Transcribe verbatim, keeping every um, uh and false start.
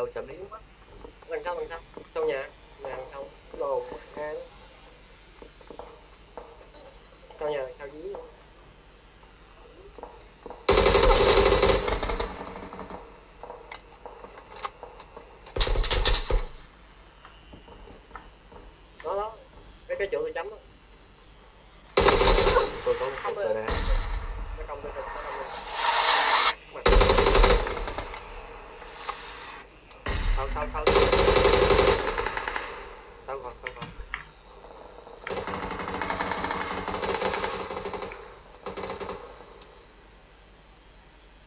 đâu chấm đi. Đằng sau đằng sau sau nhà nhà đằng sau đồ nghe sau nhà sau dưới đó đó cái cái chỗ tôi chấm đó. Tôi có một rồi nè. Nó công tôi nó công sau sau sau